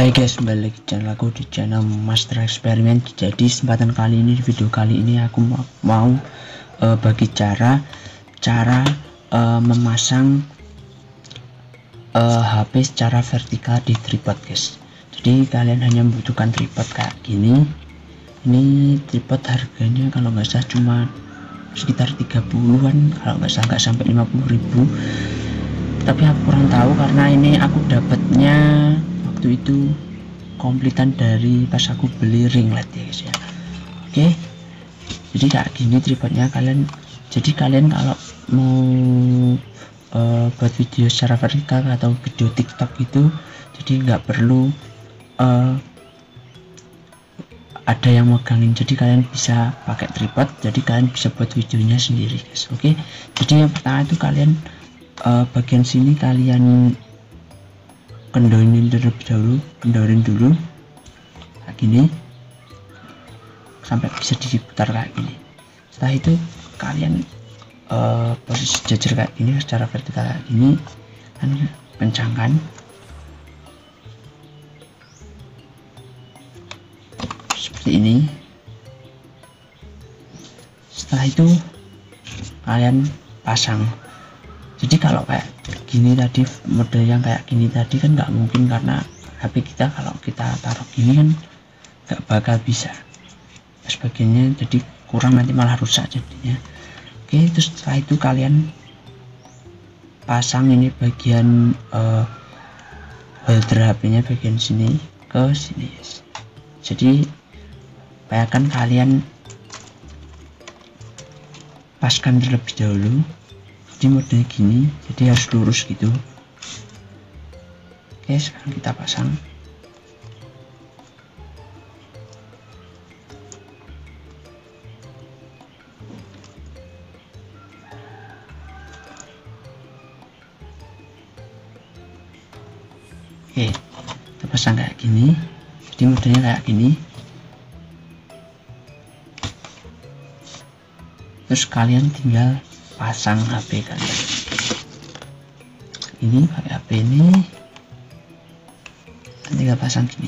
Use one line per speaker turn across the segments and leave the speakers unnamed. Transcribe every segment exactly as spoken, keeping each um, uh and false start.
Hai guys, kembali lagi di channel aku di channel Master Eksperimen. Jadi kesempatan kali ini, di video kali ini aku mau, mau uh, bagi cara cara uh, memasang uh, H P secara vertikal di tripod guys. Jadi kalian hanya membutuhkan tripod kayak gini. Ini tripod harganya kalau nggak salah cuma sekitar tiga puluhan, kalau nggak salah nggak sampai lima puluh ribu, tapi aku kurang tahu karena ini aku dapatnya itu komplitan dari pas aku beli ring light ya guys ya. Oke, jadi kayak gini tripodnya kalian. Jadi kalian kalau mau uh, buat video secara vertikal atau video TikTok itu, jadi nggak perlu uh, ada yang megangin, jadi kalian bisa pakai tripod, jadi kalian bisa buat videonya sendiri guys. Oke, jadi yang pertama itu kalian uh, bagian sini kalian kendorin terlebih dahulu, kendorin dulu kayak gini sampai bisa diputar kayak gini. Setelah itu kalian uh, posisi jajar kayak gini secara vertikal kayak gini, kan kencangkan seperti ini. Setelah itu kalian pasang. Jadi kalau kayak gini tadi, model yang kayak gini tadi kan nggak mungkin, karena H P kita kalau kita taruh gini kan nggak bakal bisa sebagiannya, jadi kurang, nanti malah rusak jadinya. Oke, terus setelah itu kalian pasang ini bagian uh, holder H P nya bagian sini ke sini guys. Jadi bayangkan kalian paskan terlebih dahulu. Jadi modelnya gini, jadi harus lurus gitu. Oke, sekarang kita pasang. Oke, kita pasang kayak gini, jadi modelnya kayak gini. Terus kalian tinggal pasang H P kalian ini pakai H P ini, nanti tinggal pasang gini.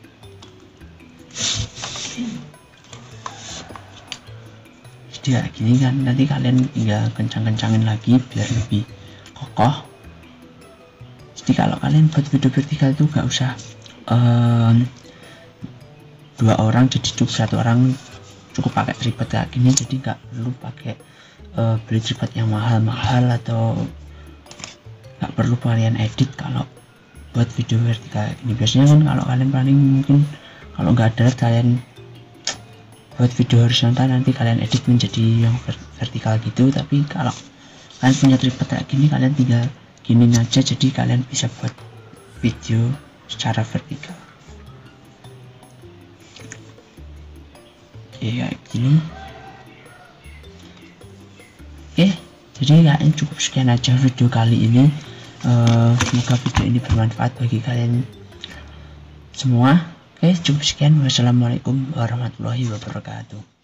Jadi kayak gini kan, nanti kalian tinggal kencang-kencangin lagi biar lebih kokoh. Jadi kalau kalian buat video vertikal itu gak usah um, dua orang, jadi cukup satu orang cukup pakai tripod kayak gini, jadi nggak perlu pakai Uh, beli tripod yang mahal-mahal, atau nggak perlu kalian edit kalau buat video vertikal ini. Biasanya kan kalau kalian paling mungkin kalau nggak ada kalian buat video horizontal, nanti kalian edit menjadi yang vertikal gitu. Tapi kalau kalian punya tripod kayak gini, kalian tinggal gini aja, jadi kalian bisa buat video secara vertikal. Oke, kayak gini. Oke, jadi kayaknya cukup sekian aja video kali ini. Uh, semoga video ini bermanfaat bagi kalian semua. Oke, cukup sekian. Wassalamualaikum warahmatullahi wabarakatuh.